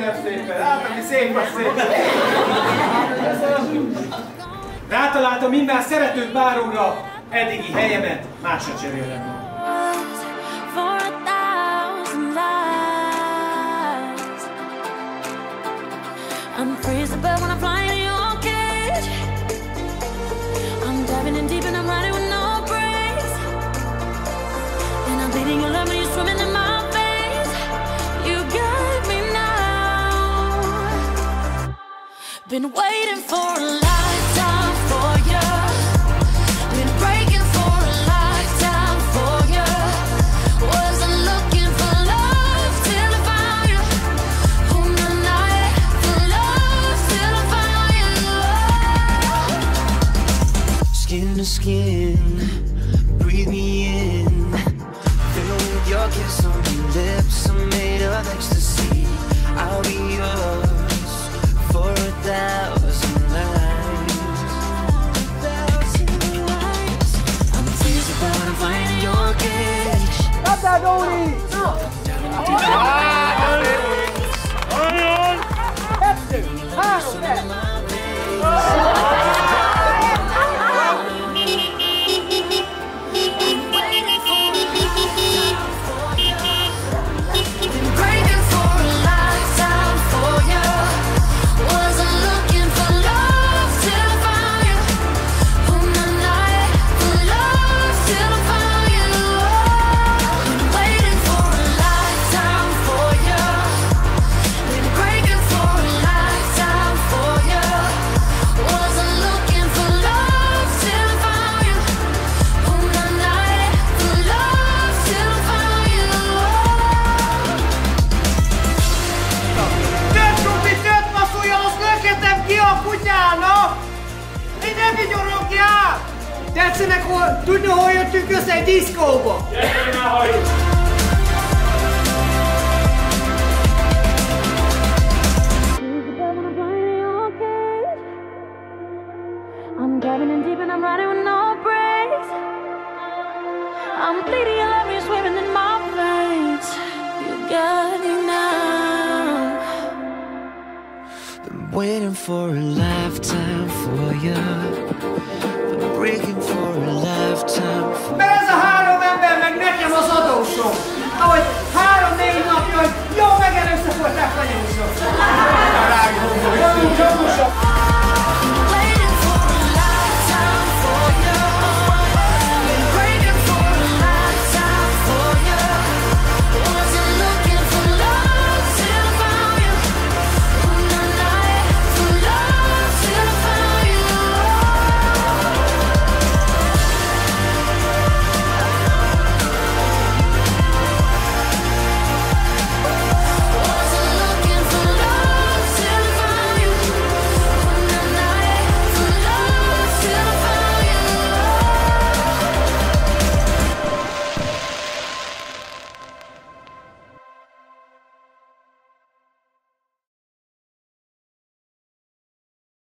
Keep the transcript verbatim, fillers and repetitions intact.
Köszönöm szépen, hát aki szép vagy szép. Rátaláltam minden szerető páromra, eddigi helyemet másra cserélem. I'm free as a bird when I'm flying in your cage. I'm diving in deep and I'm riding with no brakes. And I'm bleeding your love when you're swimming in my veins. You got me now. Been waiting for a lifetime for you. Been breaking for a lifetime for you. Wasn't looking for love till I found you. Oh, no, night for love till I found you. Skin to skin, breathe me in. Fill with your kiss on your lips. I'm made of ecstasy. I'll be yours for a thousand nights. I'm free as a bird when I'm flying in your cage. Stop that, Doni! No! Onion! Kettő! Három, kettő! Tetszenek, hol, tudni, hol jöttünk össze egy diszkóba? Gyere már, hajt! I'm diving in deep and I'm riding with no brakes. I'm bleeding your love, you're swimming in my veins. You got me now. Been waiting for a lifetime for you. Been breaking for a lifetime for you.